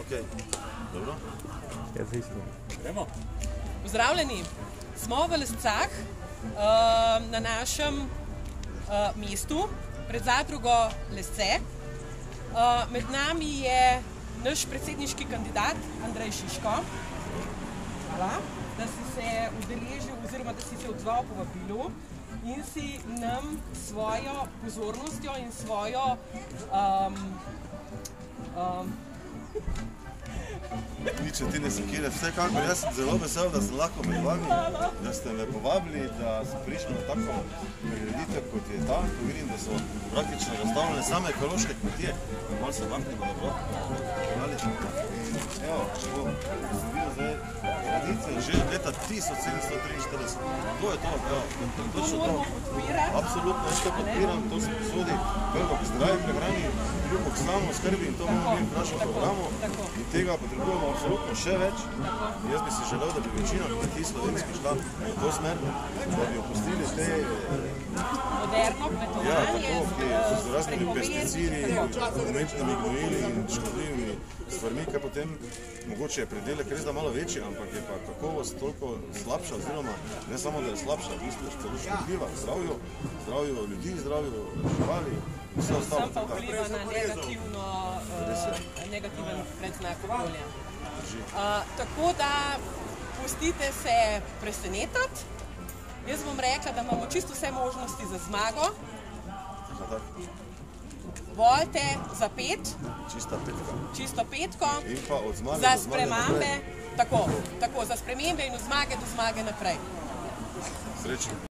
Ok, dobro. Jaz isto. Gremo. Pozdravljeni. Smo v Lescah na našem mestu pred zadrugo Lesce. Med nami je naš predsedniški kandidat Andrej Šiško. Hvala, da si se udeležil oziroma da si se odzval povabilu in si nam svojo pozornostjo in svojo Nič od tine sekire, vsekakor jaz sem zelo vesel, da sem lahko med vami, da ste me povabili, da sem prišel na tako prireditev, kot je ta. Vidim, da so praktično razstavljene same ekološke kmetije. Malo se maknimo dobro. Evo, sem videl zdaj tradicije že od leta 1743. To je to, evo. To moramo podpirati. Absolutno, jaz to podpiram, to se posodi prvo k zdravi prehrani, drugo k samoskrbi in to moramo biti v našem programu. In tega potrebujemo absolutno še več. Jaz bi si želel, da bi večina kmetij slovenskih šla v to smer, da bi opustili te moderno kmetovanje z raznimi pesticidi, umetnimi gnojili in škodljivimi stvarmi, kaj potem mogoče je pridelek res da malo večji, ampak je pa kakovost toliko slabša, oziroma ne samo, da je slabša, v bistvu celo škodljiva zdravju ljudi, zdravju živali in vse ostalo. Sem pa vpliva na negativen predznak okolja. Tako da pustite se presenetati. Jaz bom rekla, da imamo čisto vse možnosti za zmago. Volite za 5. Čisto petko. In pa od zmage za do zmage spremembe. naprej. Tako, za spremembe in od zmage do zmage naprej. Srečno.